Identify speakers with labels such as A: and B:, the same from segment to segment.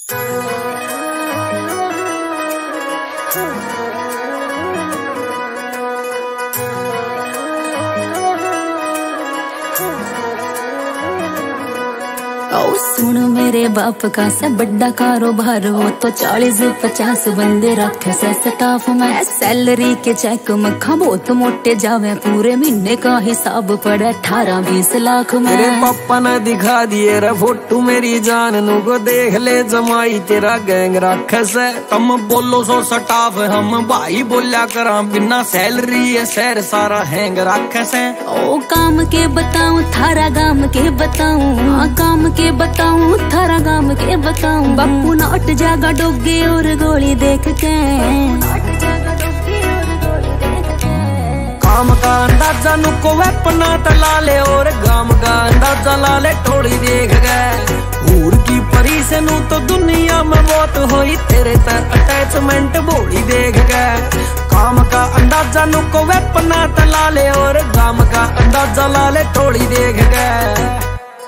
A: सुन मेरे बाप का से बड़ा कारोबार, वो तो 40-50 बंदे रखे से स्टाफ में। सैलरी के चेक में बहुत मोटे जावे, पूरे महीने का हिसाब पड़े 18-20 लाख में।
B: मेरे पापा ने दिखा दिए रे फोटो मेरी जान नु को, देख ले जमाई तेरा गैंग रखे से। तुम बोलो सो स्टाफ हम भाई बोलिया करा, बिना सैलरी है शहर सारा हैंग रखे से।
A: ओ काम के बताऊं थारा गाम के बताऊं, काम के बताऊं थारा गाम के बताऊं। बापू नोट जागा डोगे और गोली देख के,
B: काम का अंदाजा नुको वेपना तला ले, और गाम का अंदाजा ला ले थोड़ी देख गए। हूर की परी से नू तो दुनिया में बहुत होई, तेरे तक अटैचमेंट बोली देख गए। काम का अंदाजा नुको वेपना तला ले, और गाम का अंदाजा ला ले थोड़ी देख गए।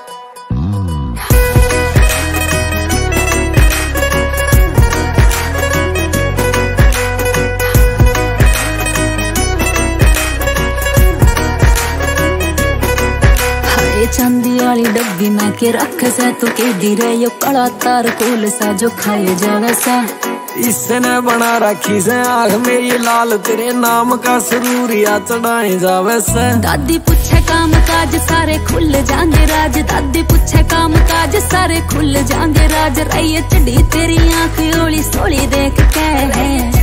A: चांदी वाली डब्बी में के रख से तू के धीरे, यो कड़ा तार कोल सा जो खाए जावे सा।
B: इसने बना रखी से आग मेरी लाल, तेरे नाम का सरूरिया चढ़ाए जावे से।
A: दादी पूछे काम काज सारे खुल जाएंगे राज, दादी पूछे काम काज सारे खुल जाएंगे राज। रही चढ़ी तेरी आंख ओली सोली देख के,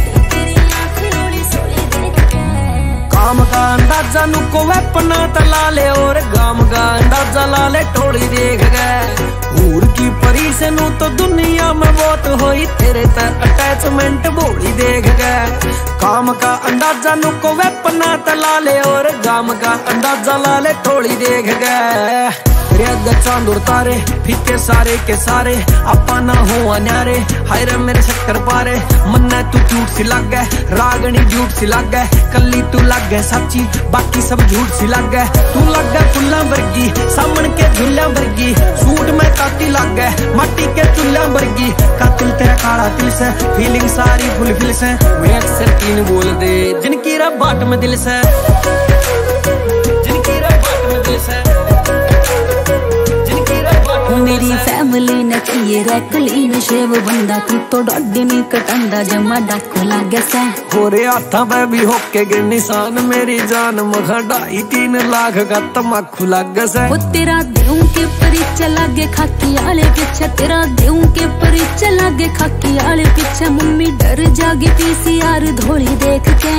B: काम का अंदाजा नुको वेपना तला ले, और गाम का अंदाजा ला ले थोड़ी देख गए। हूर की परी से नू तो दुनिया में बहुत होई, तेरे तक अटैचमेंट बोली देख गए। काम का अंदाजा नुको वेपना तला ले, और गाम का अंदाजा ला ले थोड़ी देख गए। चांदुर तारे फीके सारे के सारे, आपा ना हो अन्यारे, हाय रे मेरे शक्कर पारे। मन्ना तू झूठ सी लागे, रागनी झूठ सी लागे, कली तू लागे सच्ची बाकी सब झूठ सी लागे। तू लागे फुल्ला वर्गी सामन के झुल्ला वर्गी, सूट में काटी लागे माटी के चुल्ला वर्गी। कातिल तेरा काला तिल से, फीलिंग सारी फुलफिल से। मैं अक्सर तीन बोल दे जिनकी रब बाट में दिल से, जिनकी रब बाट में दिल से।
A: मेरी फैमिली ने चाहिए रे क्लीन शेव बंदा, तू तो डॉडी नहीं कटंदा जमा डाकू लागे से।
B: होरे हाथा पे भी होके गे निशान, मेरी जान मखा 2.5-3 लाख का तमाकू लागे से।
A: वो तेरा देऊ के परिचय लागे खाकी आले पीछे, तेरा देऊ के परिचय लागे खाकी आले पीछे। मम्मी डर जागी पीसीआर धोली देख के,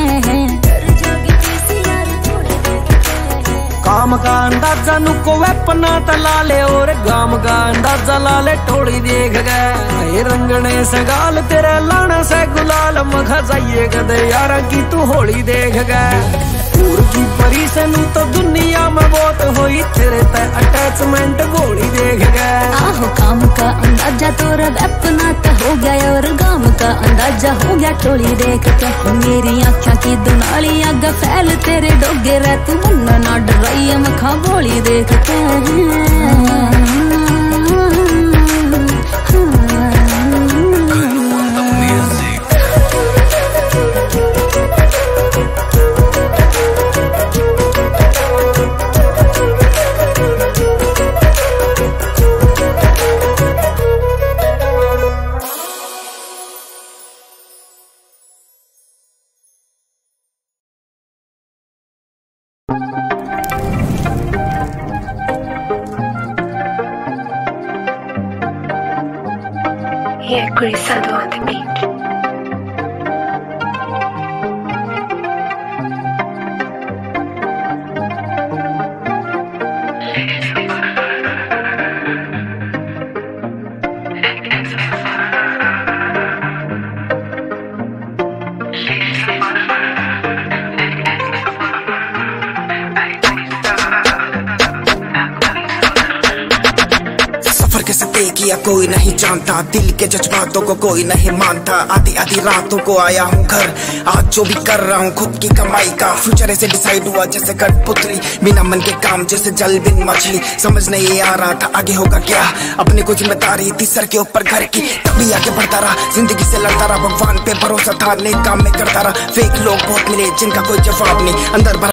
B: काम का अंदाजा नुको वेपना तला ले, और गाम का अंदाजा ला ले थोड़ी देख गए। रंगने से गाल तेरा लाना से गुलाल, मखा जाइए गदे यारा की तू होली देख गए। हूर की परी से नू तो दुनिया में बहुत होई, तेरे तक अटैचमेंट गोली देख गए।
A: आहो काम का अंदाजा तोरा वेपना तो हो गया, और गाम का अंदाजा हो गया टोली देख के। मेरी आँखों की दुनाली आग फैल तेरे डोगे रे, तू मुन्ना ना डराई मखा बोली देख के।
C: Yeah, Grisado on the beat.
D: फर्क से तय किया कोई नहीं जानता, दिल के जज्बातों को कोई नहीं मानता। आधी आधी रातों को आया हूँ घर, आज जो भी कर रहा हूँ खुद की कमाई का। फ्यूचर ऐसे डिसाइड हुआ जैसे कठपुतली, बिना मन के काम जैसे जल बिन मछली। समझ नहीं आ रहा था आगे होगा क्या, अपने को जिम्मेदारी थी सर के ऊपर घर की। तभी आगे बढ़ता रहा, जिंदगी से लड़ता रहा, भगवान पे भरोसा था, नेक काम में करता रहा। फेक लोग बहुत मिले जिनका कोई जवाब नहीं, अंदर